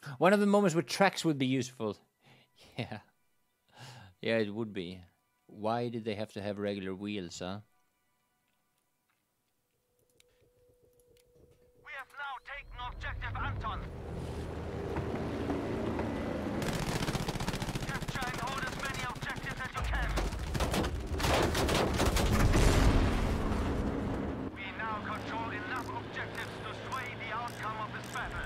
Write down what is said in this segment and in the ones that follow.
One of the moments where tracks would be useful. Yeah. Yeah, it would be. Why did they have to have regular wheels, huh? We have now taken objective Anton. Capture and hold as many objectives as you can. We now control enough objectives to sway the outcome of this battle.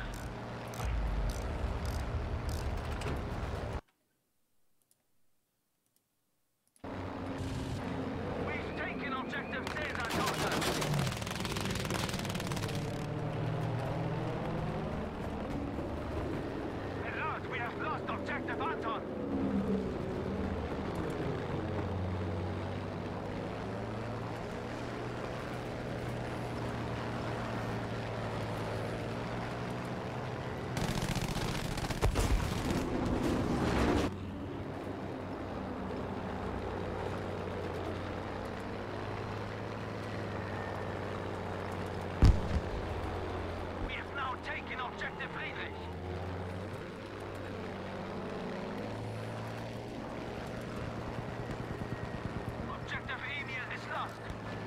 We've taken objective Caesar, Joseph. Alert, we have lost objective Anton. We have now taken objective Friedrich. Objective Emil is lost.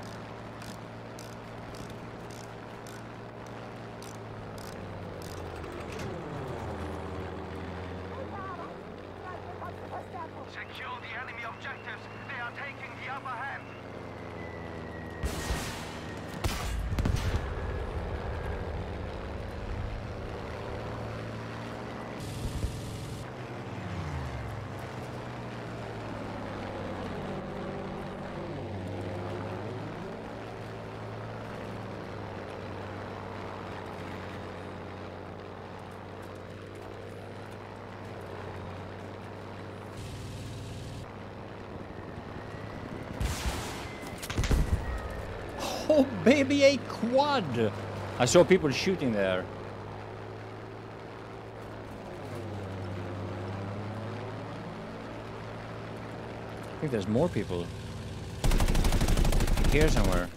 Secure the enemy objectives. They are taking the upper hand. Oh, baby, a quad! I saw people shooting there. I think there's more people. Here somewhere.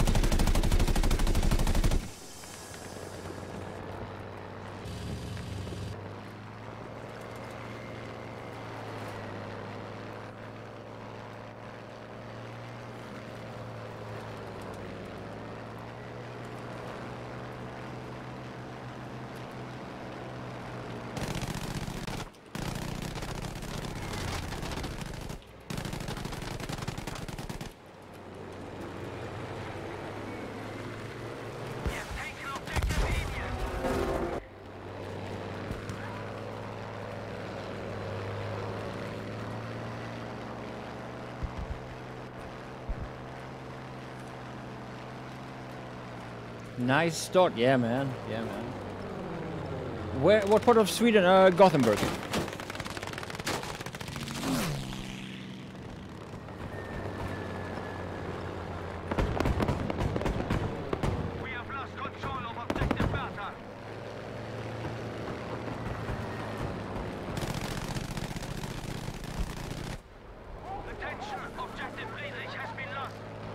We have taken objective Emil. Nice start, yeah, man. Yeah, man. Where? What part of Sweden? Gothenburg. We have lost control of objective Bertha. Attention, objective Friedrich has been lost.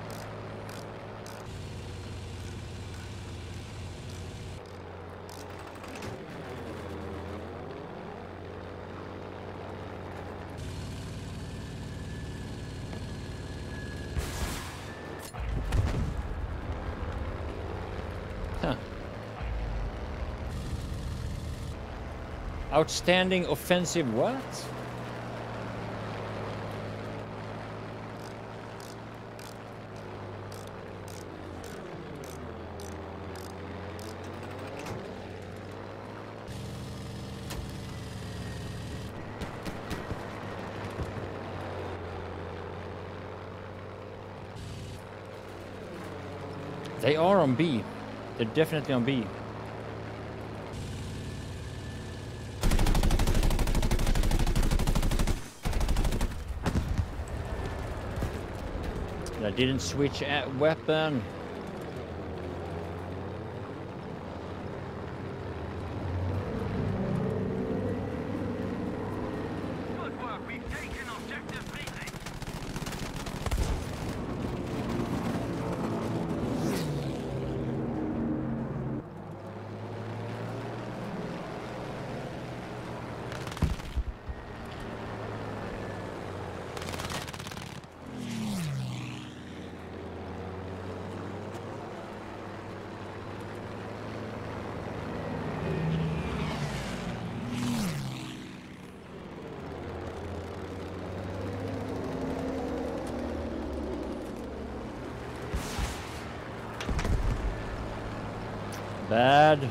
Huh. Outstanding offensive what? They are on B. They're definitely on B. I didn't switch at weapon. Good work, we've taken objective Friedrich. Bad.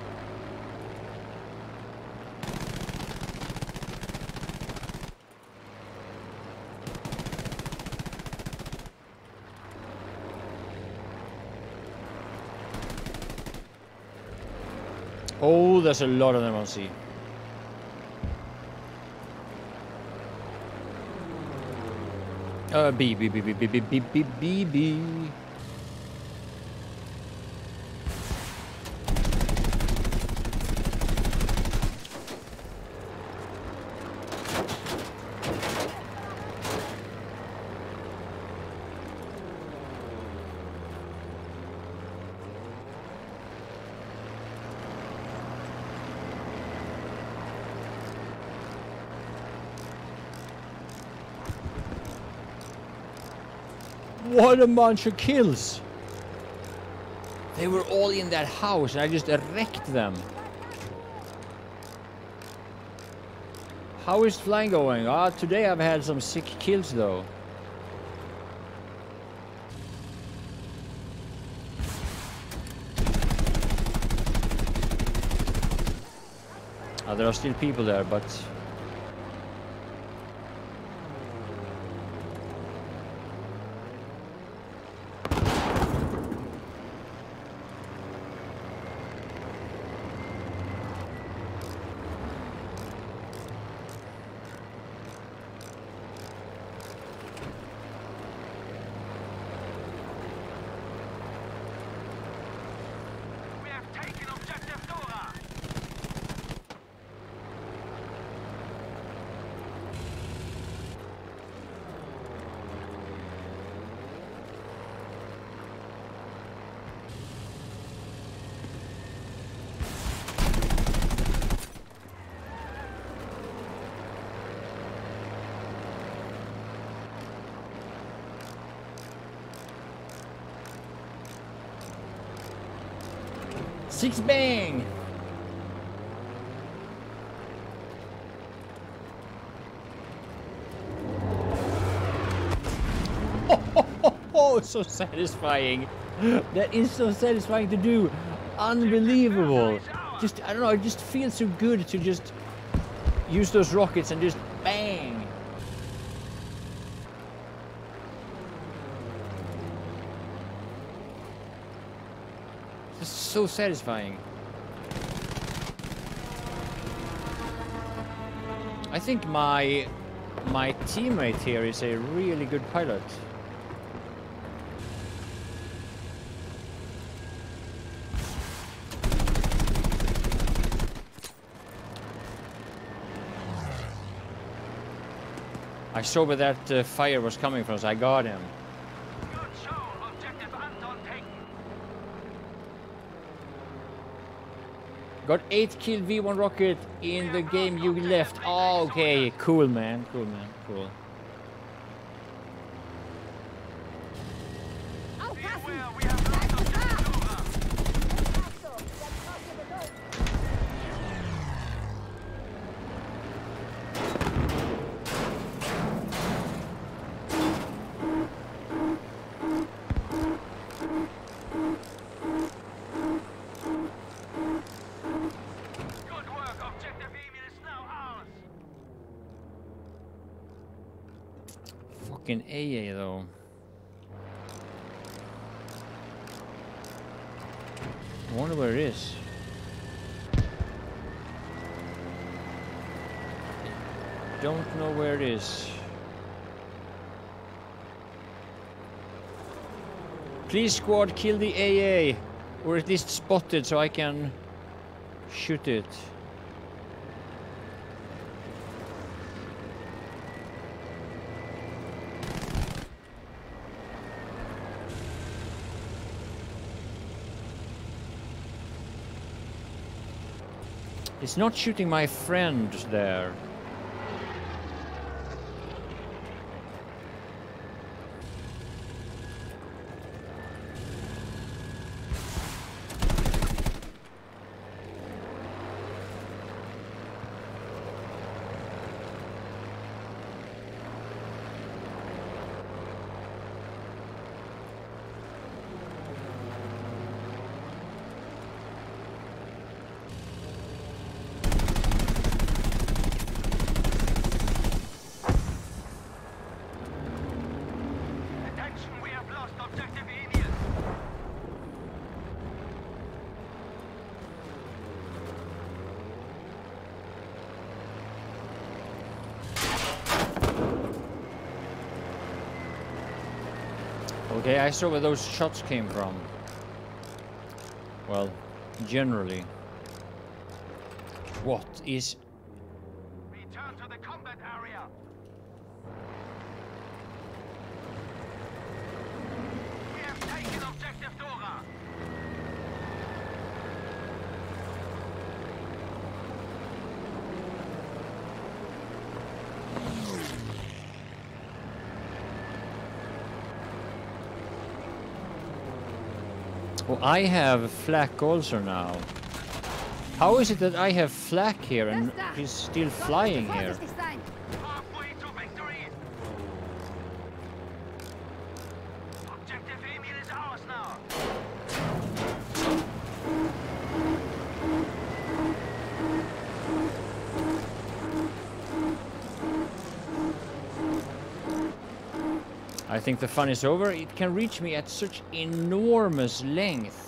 Oh, there's a lot of them on C. B, B, B, B, B, B, B, B, B, B. What a bunch of kills! They were all in that house and I just wrecked them. How is flying going? Ah, today I've had some sick kills though. There are still people there, but... We have taken objective Dora. Six bang! Oh, so satisfying. That is so satisfying to do. Unbelievable. Just, I don't know, it just feels so good to just use those rockets and just bang. It's so satisfying. I think my teammate here is a really good pilot. I saw where that fire was coming from, so I got him. Good show. Objective Anton taken. Got 8 kill V1 rocket in the game you left. Oh, okay, cool man, cool. Beware, we have lost objective Dora. Good work. Objective Emil is now ours. Fucking AA though. I wonder where it is. Don't know where it is. Please squad kill the AA, or at least spot it so I can shoot it. It's not shooting my friend there. Okay, I saw where those shots came from. Well, generally. What is... Return to the combat area. We have taken objective Dora. Oh, I have flak also now. How is it that I have flak here and he's still flying here? Halfway to victory. Objective Emil is ours now. I think the fun is over. It can reach me at such enormous length.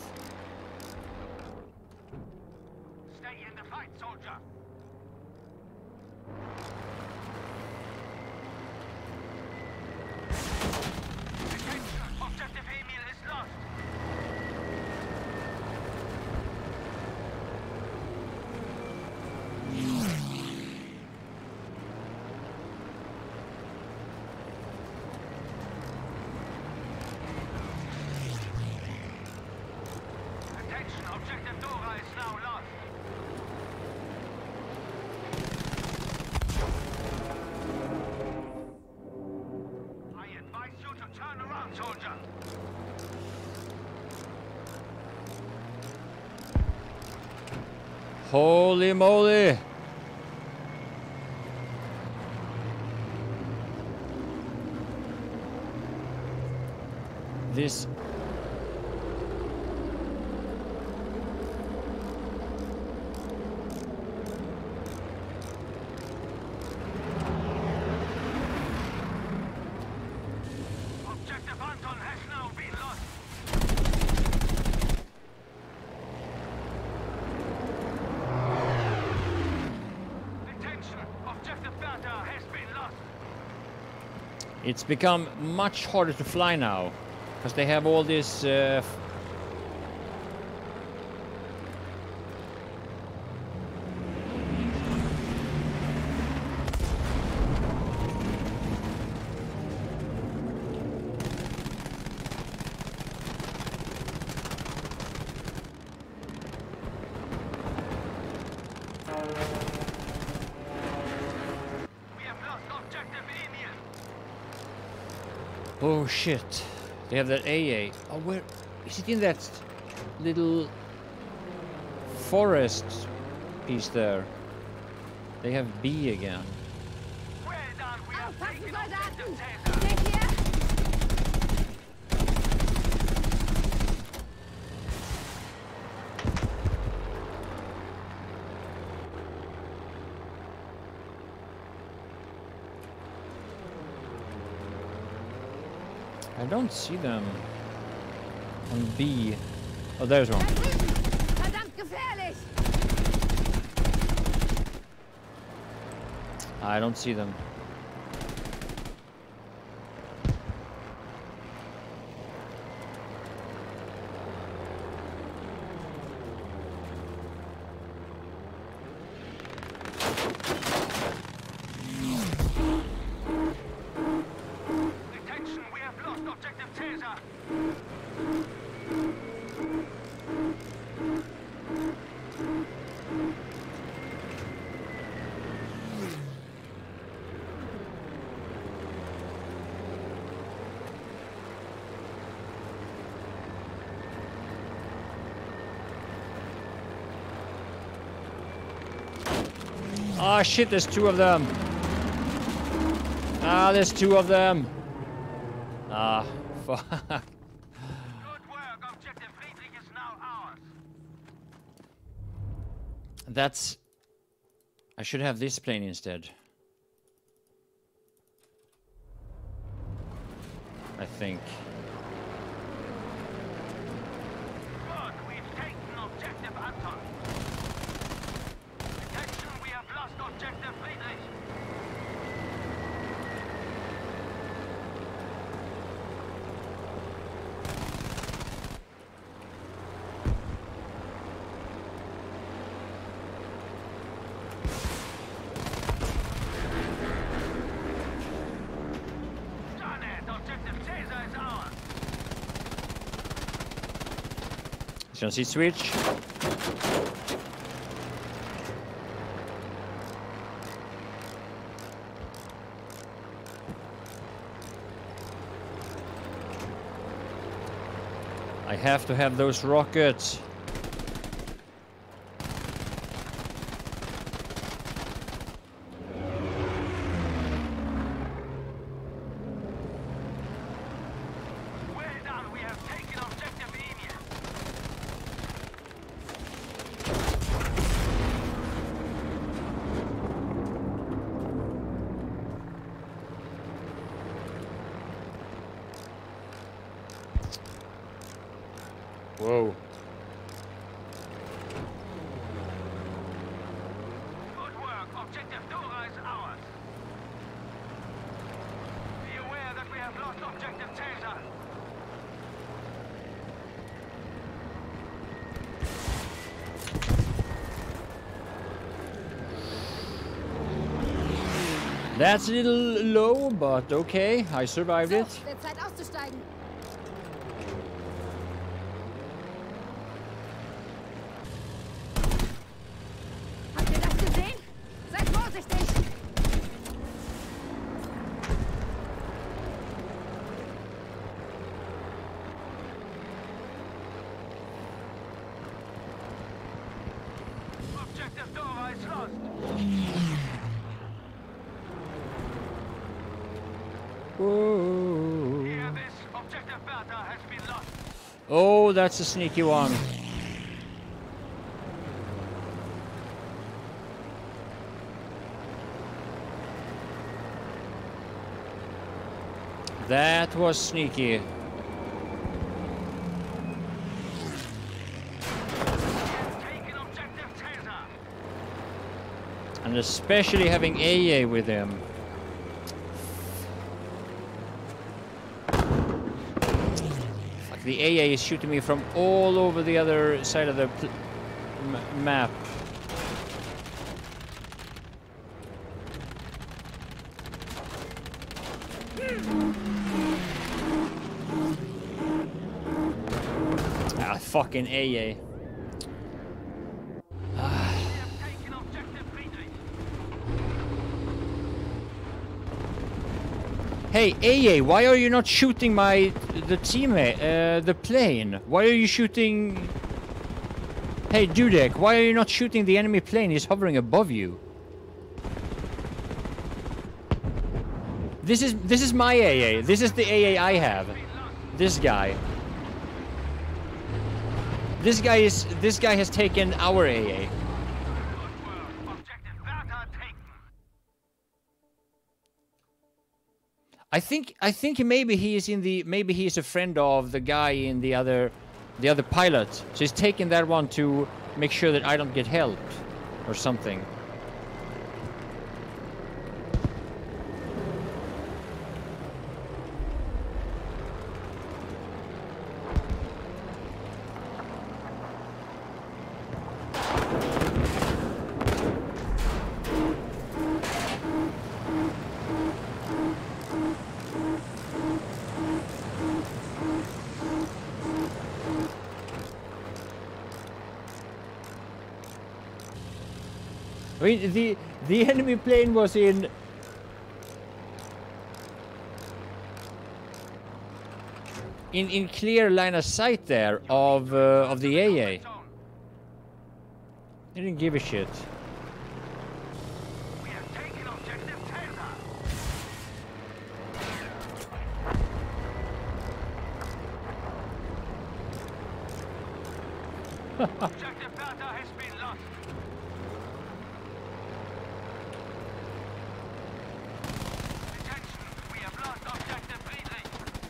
Stay in the fight, soldier. Attention, objective Emil is lost. Attention, objective Dora is now lost. I advise you to turn around, soldier. Holy moly! This... Objective Anton has now been lost. Attention, objective Bertha has been lost. It's become much harder to fly now. Because they have all this... We have lost objective Emil. Oh shit. They have that AA. Oh, where... Is it in that little forest piece there? They have B again. Well done, we have Aufpassen, taken Soldaten! objective Caesar. Seht ihr? I don't see them on B. Oh, there's one. Da drüben! Verdammt gefährlich! I don't see them. Attention, we have lost objective Caesar. Ah, shit, there's two of them. Ah, there's two of them. Ah, fuck. Good work, objective Friedrich is now ours. That's... I should have this plane instead. I think. Good, we've taken objective Anton. Attention, we have lost objective Friedrich. Transit switch. I have to have those rockets. Whoa. Good work. Objective Dora is ours. Be aware that we have lost objective Taser. That's a little low, but okay. I survived So, it. wird Zeit auszusteigen. Habt ihr das gesehen? Seid vorsichtig! Objective Dora is lost. Whoa. Hear this? Objective Bertha has been lost. Oh, that's a sneaky one. That was sneaky. Taken objective Taser. And especially having AA with him. Fuck, the AA is shooting me from all over the other side of the map. Ah, fucking AA. We have taken objective Friedrich. Hey, AA, why are you not shooting the teammate, the plane? Why are you shooting... Hey, Dudek, why are you not shooting the enemy plane? He's hovering above you. This is my AA. This is the AA I have. This guy. This guy has taken our AA. Good work. Objective Bertha taken. I think maybe he is a friend of the guy in the other pilot. So he's taking that one to make sure that I don't get help or something. I mean, the enemy plane was in clear line of sight there of the AA. They didn't give a shit. We have taken objective Taser. Objective Bertha has been lost. Attention, we have lost objective Friedrich.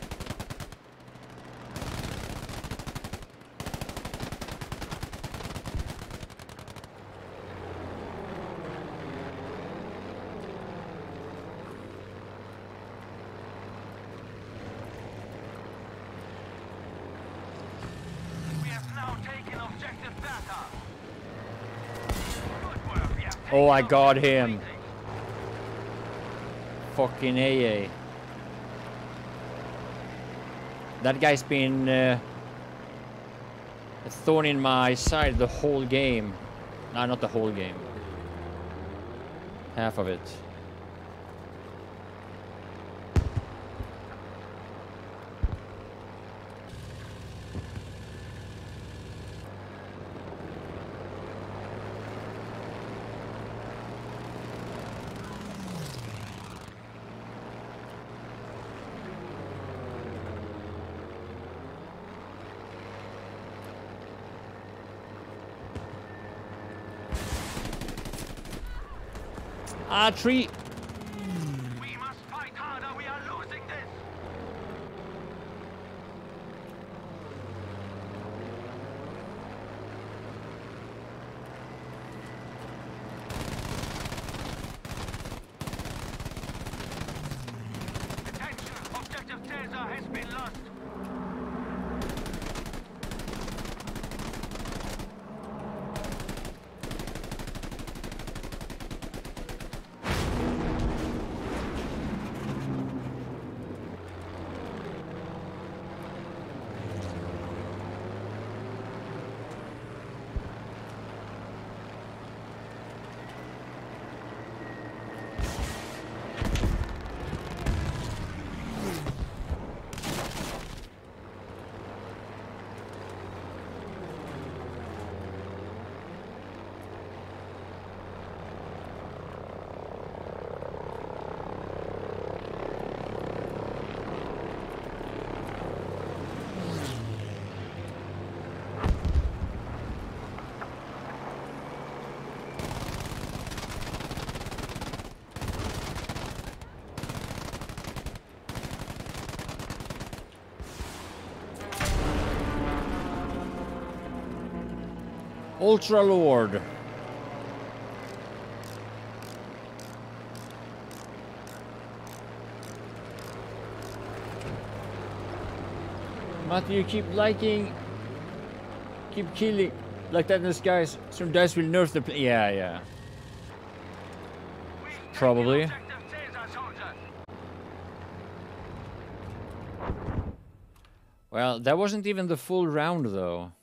We have now taken objective Bertha. Good work, we have Oh, I taken got objective him. Friedrich. Fucking AA. That guy's been thorn in my side the whole game. No, not the whole game. Half of it. Ah, tree. We must fight harder. We are losing this. Attention! Objective Caesar has been lost. Ultra Lord. Matthew, keep liking, keep killing like that in the skies. Some dice will nerf the play. Yeah. Probably. Objective Caesar, soldiers. Well, that wasn't even the full round though.